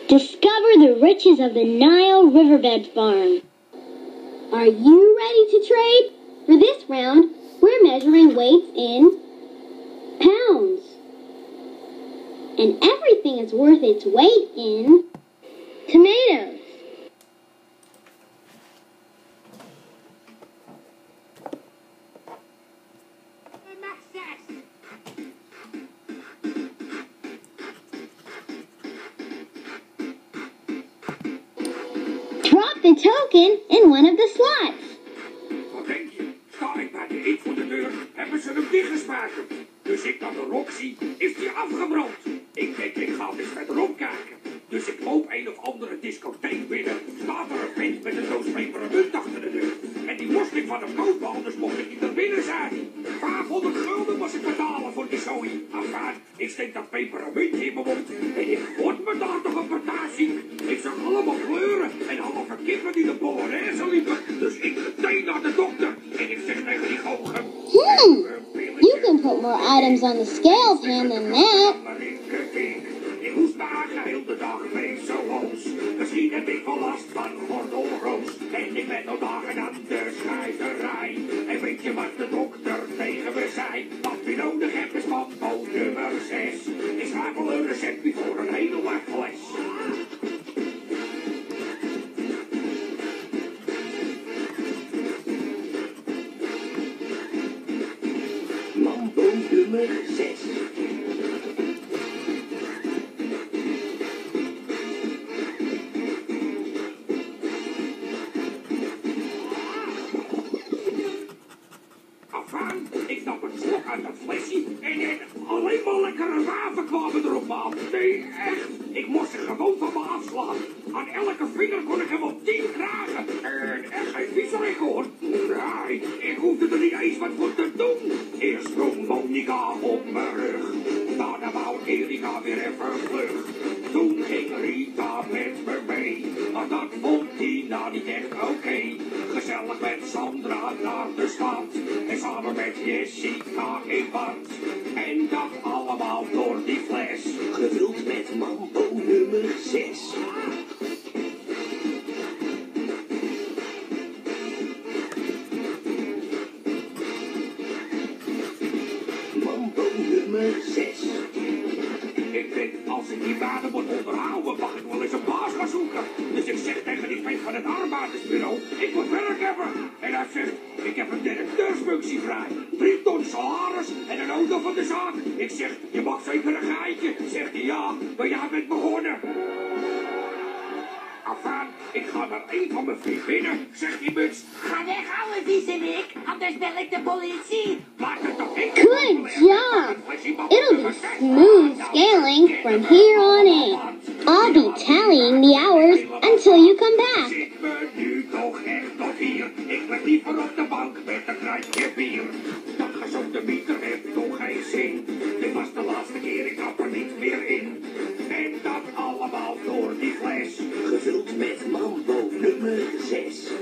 Discover the riches of the Nile Riverbed Farm. Are you ready to trade? For this round, we're measuring weights in pounds. And everything is worth its weight in tomatoes. Drop the token in one of the slots. Wat denk je? Sta ik bij de hit voor de deur, hebben ze hem dichtgespaken. Dus ik naar de rok zie, is die afgebrand. Ik denk, ik ga eens verderop kijken. Dus ik loop een of andere discotheek binnen. Staat er een vent met een doos pepermunt achter de deur. En die moest ik van hem kopen, anders mocht ik niet naar binnen zijn. 500 gulden was ik betalen voor die zooi. Afgaan, ik steek dat pepermunt in mijn mond. En ik word me daar toch een partij ziek. Ik zag allemaal kleuren en halve kippen die de Polonaise liepen. Dus ik meteen naar de dokter. En ik zeg tegen die goochel. You can put more items on the scales, hand, than that. Ik moest dagen heel de dag mee zo los. Misschien heb ik wel last van gordelroos. En ik ben al dagen aan de schrijverij. En weet je wat de dokter tegen me zei? Wat je nodig hebt is mambo nummer 6. Ik schrijf wel een receptje voor een hele lang fles. Mambo nummer 6. Ik nam een slok uit dat flesje en alleen maar lekkere raven kwamen erop aan. Nee, echt. Ik moest er gewoon van me afslaan. Aan elke vinger kon ik hem op 10 krijgen. En echt geen viezerik hoor. Nee, ik hoefde er niet eens wat voor te doen. Eerst sprong Monica op mijn rug. Daarna wou Erika weer even vlug. Toen ging Rita met me mee. Maar dat vond Tina niet echt oké. Gezellig met Sandra naar de stad. En samen met Jessica in bad. En dat allemaal door die fles. Gevuld met mambo nummer 6. Mambo nummer 6. Ik denk, als ik die baden moet onderhouden, mag ik wel eens een baas gaan zoeken. Dus ik zeg tegen die vent van het arbeidersbureau, ik moet werk hebben. En hij zegt, ik heb een directeursfunctie vrij. 3 ton salaris en een auto van de zaak. Ik zeg, je mag zeker een geitje. Zegt hij, ja, maar jij bent begonnen. Afaan, ik ga naar een van mijn vriendinnen, zegt die muts. Ga weg, ouwe viezerik, anders bel ik de politie. Maak het toch niet. Good job! It'll be smooth scaling from here on in. I'll be tallying the hours until you come back. Zit me nu toch echt tot hier. Ik lig liever op de bank met een kruikje bier. Dat gezonde mieter heeft toch geen zin. Dit was de laatste keer, ik trap er niet meer in. En dat allemaal door die fles. Gevuld met mambo nummer 6.